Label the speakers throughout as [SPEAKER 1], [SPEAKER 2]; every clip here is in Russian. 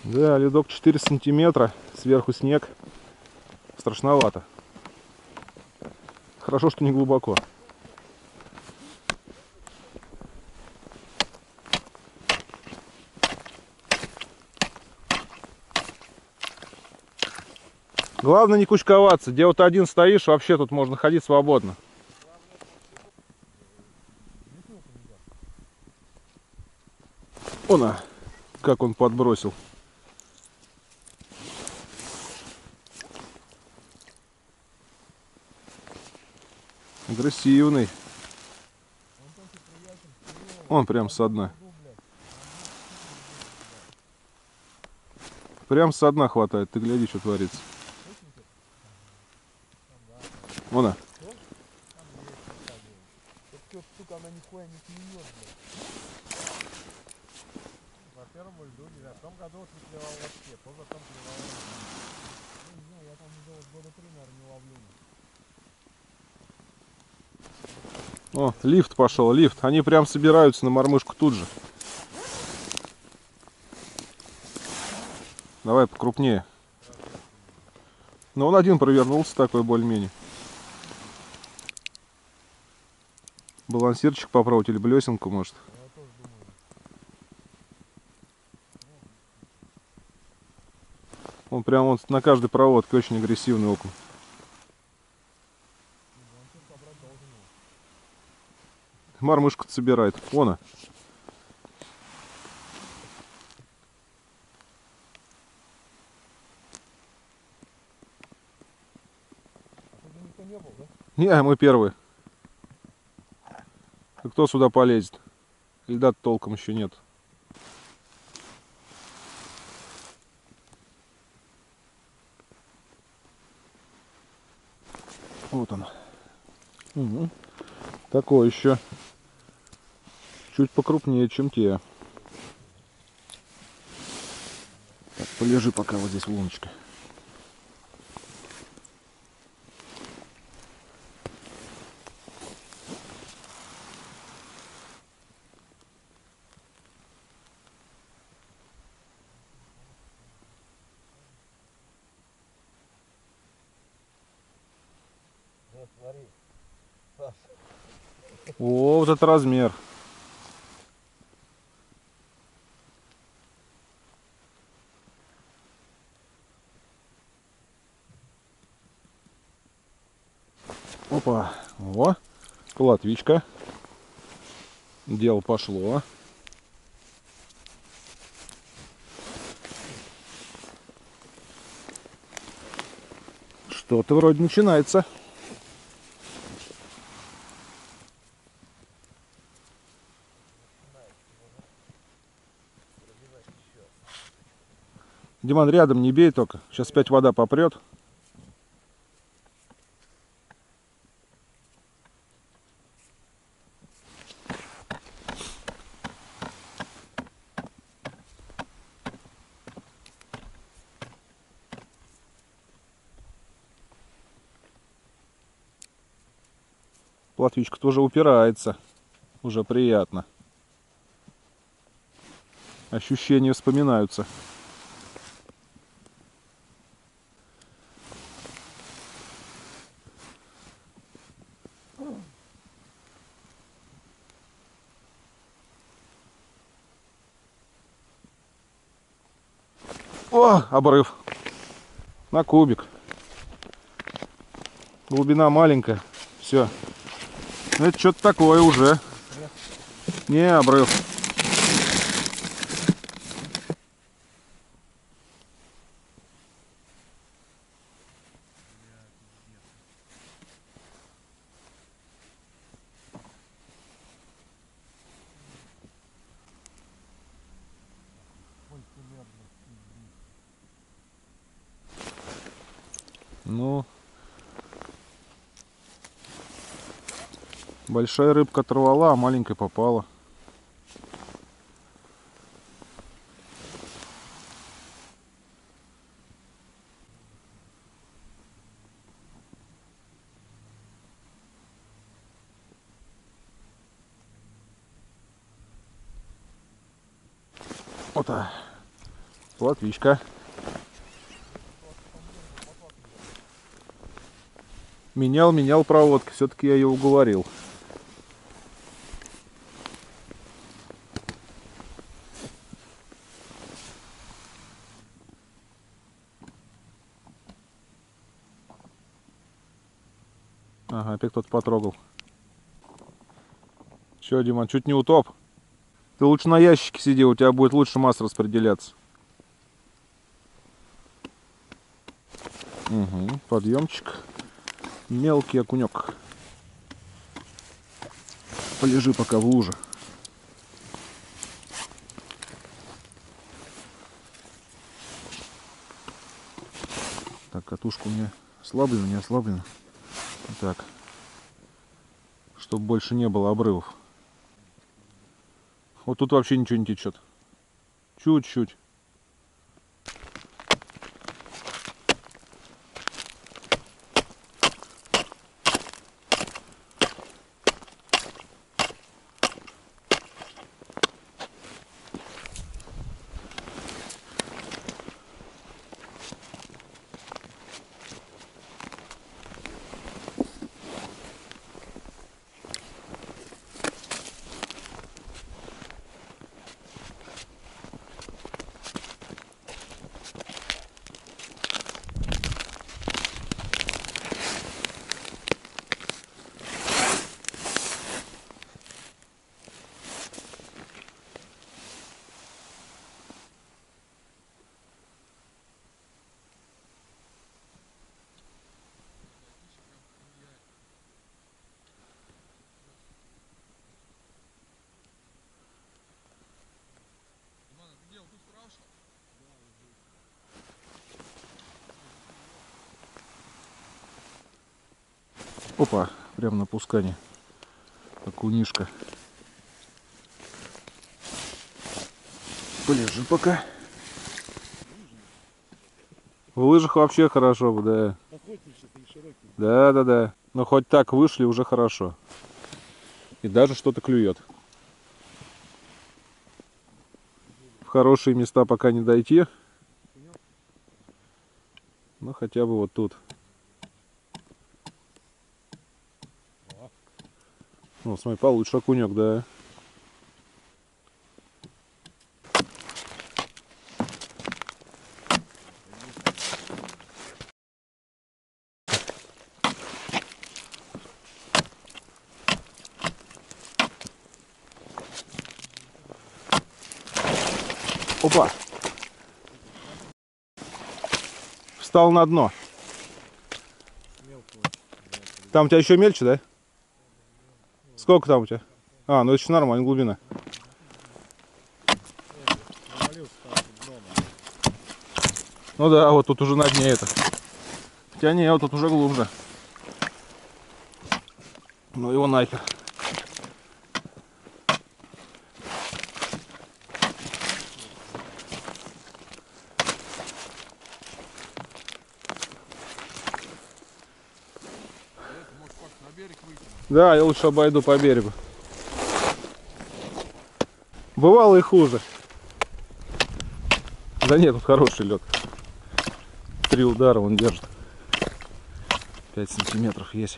[SPEAKER 1] Да, ледок 4 сантиметра, сверху снег. Страшновато. Хорошо, что не глубоко. Главное не кучковаться. Где вот один стоишь, вообще тут можно ходить свободно. Она, как он подбросил. Агрессивный. Он прям со дна. Прям со дна хватает. Ты гляди, что творится. Она.
[SPEAKER 2] Во-первых, льду не в том году не клевал вообще, позатом клевал. Не знаю, я там года 3, наверное, не ловлю.
[SPEAKER 1] О, лифт пошел, лифт. Они прям собираются на мормышку тут же. Давай покрупнее. Но он один провернулся такой более-менее. Балансирчик попробовать или блесенку, может.
[SPEAKER 2] Я тоже думаю.
[SPEAKER 1] Он прям вот на каждой проводке очень агрессивный окунь. Мормышку-то собирает. Вон она.
[SPEAKER 2] А тут никто не был, да?
[SPEAKER 1] Не, мы первые. И кто сюда полезет? Льда толком еще нет. Вот он. Угу. Такой еще. Чуть покрупнее, чем те. Так, полежи пока вот здесь в луночке.
[SPEAKER 2] Вот, смотри. Саш.
[SPEAKER 1] О, вот это размер. Опа. О, плотвичка. Дело пошло. Что-то вроде начинается. Диман, рядом не бей только. Сейчас опять вода попрет. Плотвичка тоже упирается. Уже приятно. Ощущения вспоминаются. О, обрыв. На кубик. Глубина маленькая. Все. Это что-то такое уже. Не, обрыв. Ну, большая рыбка оторвала, а маленькая попала. Вот так. Плотвичка. Менял проводки, все-таки я ее уговорил. Ага, опять кто-то потрогал. Че, Диман, чуть не утоп? Ты лучше на ящике сиди, у тебя будет лучше масса распределяться. Угу, подъемчик. Мелкий окунек. Полежи пока в луже. Так, катушка у меня ослаблена, не ослаблена. Так, чтобы больше не было обрывов. Вот тут вообще ничего не течет. Чуть-чуть. Опа, прямо на пускане. Окунишка. Полежи пока. В лыжах вообще хорошо, да. Да. Но хоть так вышли, уже хорошо. И даже что-то клюет. В хорошие места пока не дойти. Но хотя бы вот тут. Ну, смотри, получше окунек, да. Опа! Встал на дно. Там у тебя еще мельче, да? Сколько там у тебя? А, ну это еще нормально, глубина. Ну да, вот тут уже на дне это. Хотя не, вот тут уже глубже. Ну его нахер. Да, я лучше обойду по берегу. Бывало и хуже. Да нет, тут хороший лед. 3 удара он держит. 5 сантиметров есть.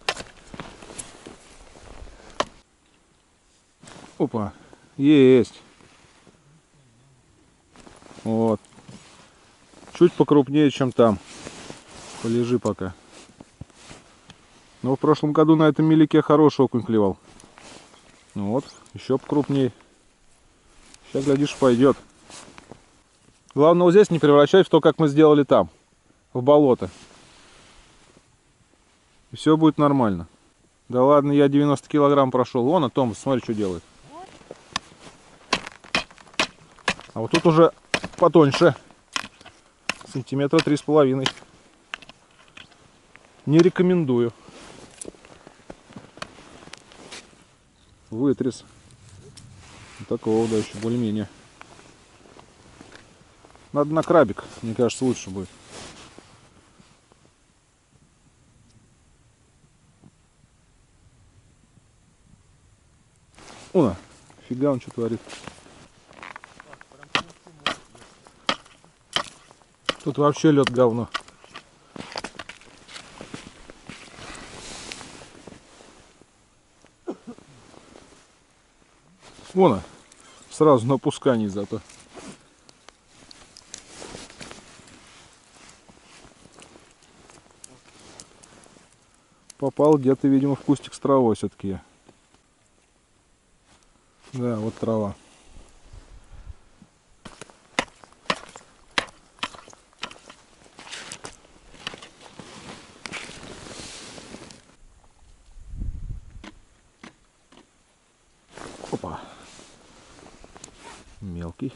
[SPEAKER 1] Опа, есть. Вот. Чуть покрупнее, чем там. Полежи пока. Но в прошлом году на этом мелике хороший окунь клевал. Ну вот, еще покрупнее. Сейчас, глядишь, пойдет. Главное вот здесь не превращать в то, как мы сделали там, в болото. И все будет нормально. Да ладно, я 90 килограмм прошел. Вон, а Том, смотри, что делает. А вот тут уже потоньше. Сантиметра 3,5. Не рекомендую. Вытряс. Такого, да, еще более-менее. Надо на крабик, мне кажется, лучше будет. О, фига он что творит. Тут вообще лед говно. Вон, сразу на пускании зато. Попал где-то, видимо, в кустик с травой все-таки я. Да, вот трава. Опа. Мелкий.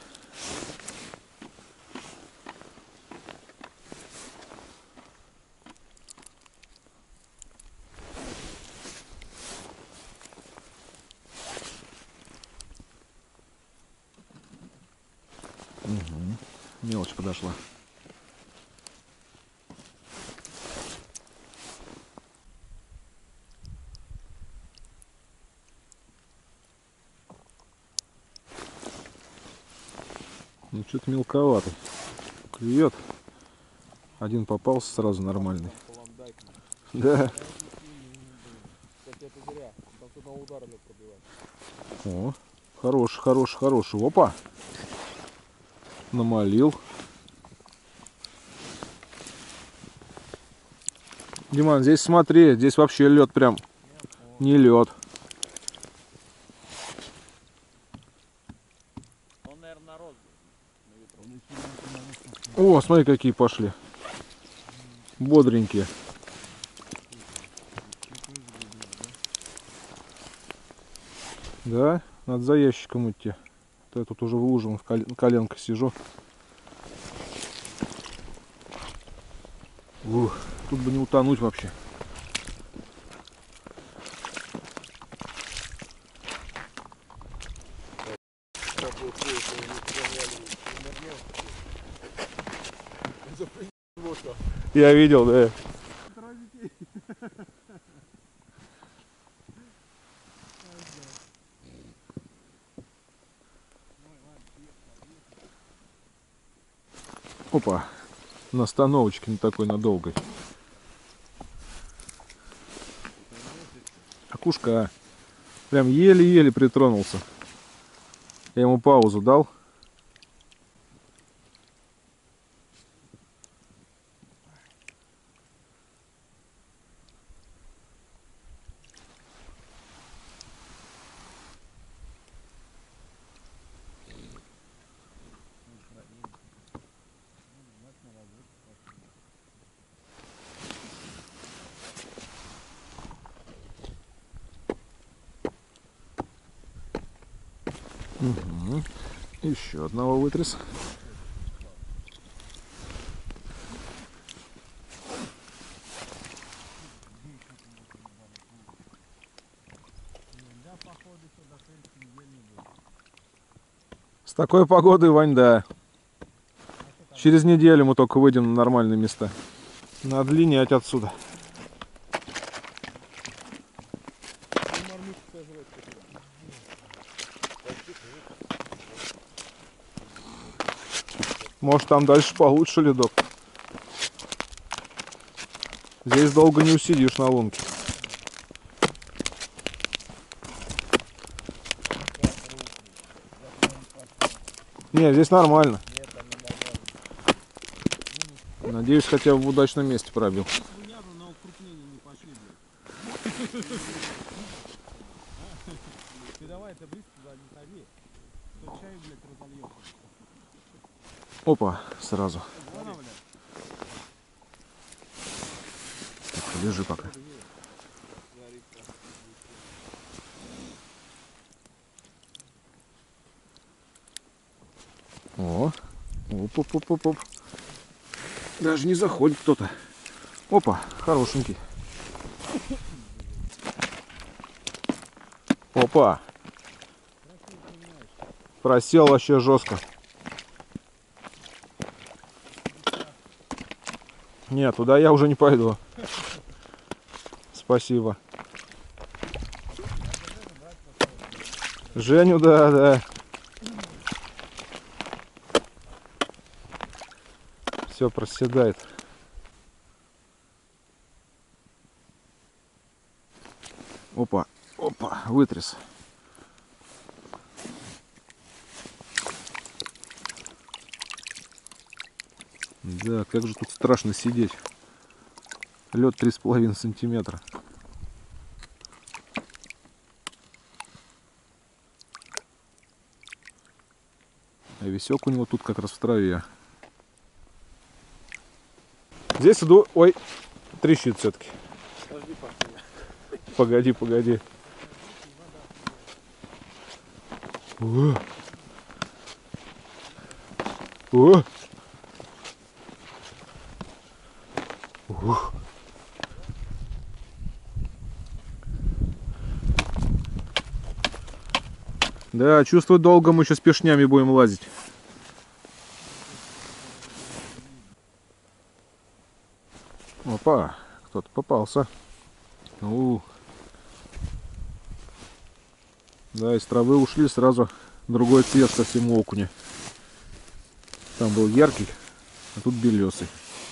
[SPEAKER 1] Угу. Мелочь подошла. Ну что-то мелковатый. Клюет. Один попался сразу нормальный. Да.
[SPEAKER 2] Кстати, это зря. Там кто-то на удар лед пробивает.
[SPEAKER 1] О, хороший, хороший, хороший. Опа. Намолил. Диман, здесь смотри, здесь вообще лед прям не лед.
[SPEAKER 2] Он, наверное, народ на ветру.
[SPEAKER 1] О, смотри, какие пошли. Бодренькие. Да, надо за ящиком идти. То я тут уже в луже в коленках сижу. Ух, тут бы не утонуть вообще. Я видел, да. Опа, на остановочке не такой надолго. Окушка, прям еле-еле притронулся. Я ему паузу дал. Угу. Еще одного вытряс. С такой погодой, Вань, да. Через неделю мы только выйдем на нормальные места. Надо линять отсюда. Может, там дальше получше ледок. Здесь долго не усидишь на лунке. Не, здесь нормально. Надеюсь, хотя бы в удачном месте пробил. Опа, сразу. Так, лежи пока. О, оп-оп-оп-оп. Даже не заходит кто-то. Опа, хорошенький. Опа. Просел вообще жестко. Нет, туда я уже не пойду. Спасибо. Женю, да, да. Все проседает. Опа, опа, вытряс. Да, как же тут страшно сидеть. Лед 3,5 сантиметра. А висек у него тут как раз в траве. Здесь иду... Ой, трещит все-таки. Погоди, погоди. О! О! Ух. Да, чувствую, долго мы еще с пешнями будем лазить. Опа, кто-то попался. Да, из травы ушли, сразу другой цвет совсем у окуня. Там был яркий, а тут белесый.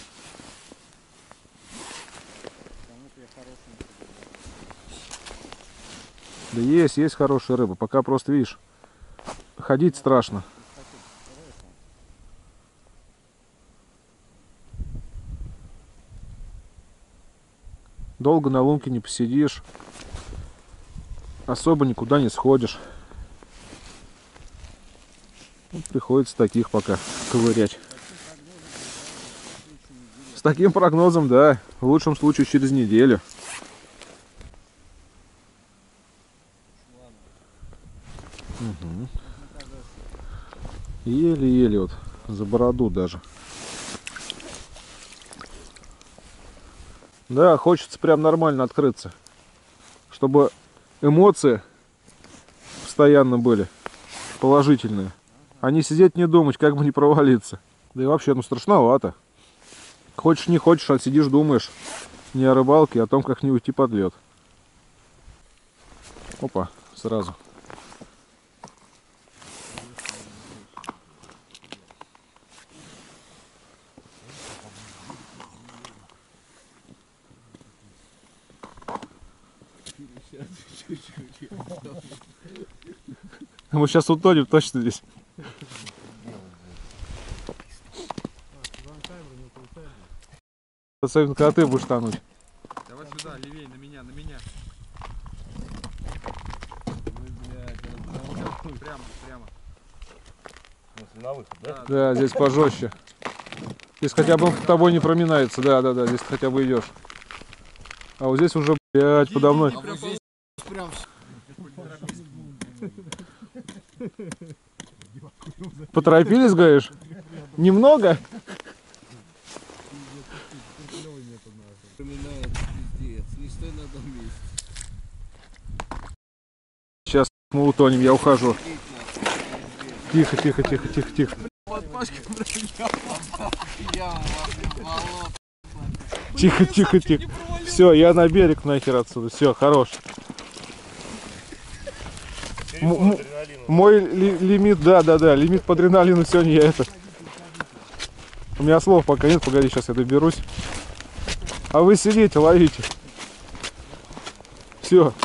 [SPEAKER 1] Да есть хорошая рыба. Пока просто, видишь, ходить страшно. Долго на лунке не посидишь. Особо никуда не сходишь. Вот приходится таких пока ковырять. С таким прогнозом, да. В лучшем случае через неделю. Угу. Еле-еле вот за бороду даже. Да, хочется прям нормально открыться. Чтобы эмоции постоянно были положительные. А не сидеть не думать, как бы не провалиться. Да и вообще, ну страшновато. Хочешь не хочешь, а сидишь думаешь не о рыбалке, а о том, как не уйти под лед. Опа, сразу. Мы сейчас утонем точно здесь. Особенно, когда ты будешь тонуть.
[SPEAKER 2] Давай сюда, левей, на меня, на меня. Прямо, прямо.
[SPEAKER 3] На выход, да?
[SPEAKER 1] Да, здесь пожестче. Здесь хотя бы он с тобой не проминается. Да, здесь хотя бы идешь. А вот здесь уже, блядь, подо мной. Поторопились, говоришь? Немного? Сейчас мы утонем, я ухожу. Тихо, тихо, тихо, тихо, тихо. Тихо, тихо, тихо. Все, я на берег нахер отсюда. Все, хорош. Мой лимит, да, лимит по адреналину сегодня я это. У меня слов пока нет, погоди, сейчас я доберусь. А вы сидите, ловите. Все.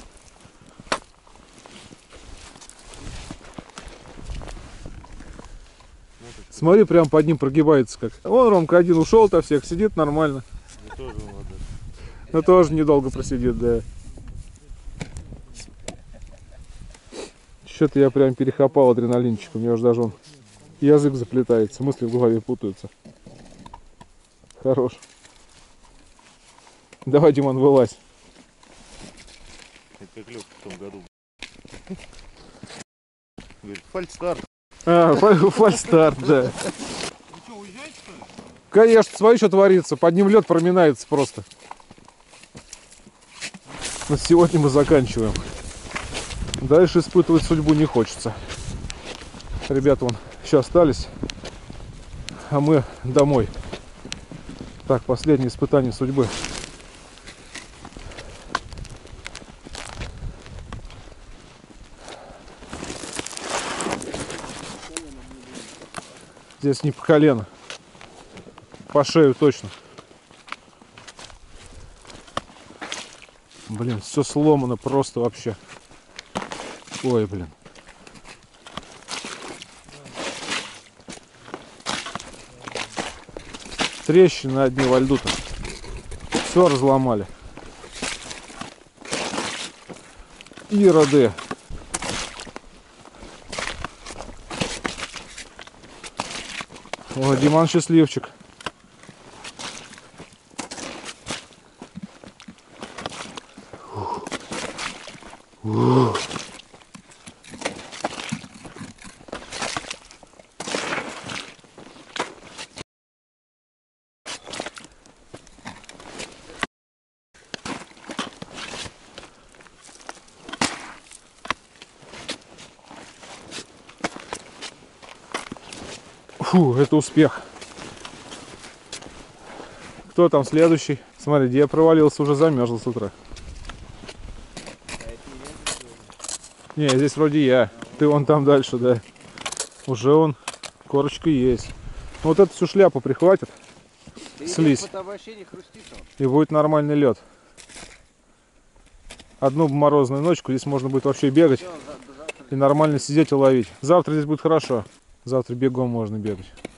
[SPEAKER 1] Смотри, прям под ним прогибается как. Вон Ромка один ушел-то всех, сидит нормально. Но тоже недолго просидит, да. Что-то я прям перехопал адреналинчик, у меня уже даже он язык заплетается, мысли в голове путаются. Хорош. Давай, Димон, вылазь.
[SPEAKER 3] Это как Лёха в том году. Говорит, фальстарт.
[SPEAKER 1] А, фальстарт, да.
[SPEAKER 2] Вы что, уезжаете, что ли?
[SPEAKER 1] Конечно, смотри, что творится. Под ним лед проминается просто. На сегодня мы заканчиваем. Дальше испытывать судьбу не хочется. Ребята вон еще остались. А мы домой. Так, последнее испытание судьбы. Здесь не по колено. По шею точно. Блин, все сломано просто вообще. Ой, блин. Трещины одни во льду-то. Все разломали. Ироды. О, Диман счастливчик. Фу, это успех. Кто там следующий? Смотри, где я провалился, уже замерзл с утра. Не, здесь вроде я. Ты вон там дальше, да. Уже он, корочка есть. Вот эту всю шляпу прихватит. Слизь. И будет нормальный лед. Одну морозную ночку здесь можно будет вообще бегать. И нормально сидеть и ловить. Завтра здесь будет хорошо. Завтра бегом можно бегать.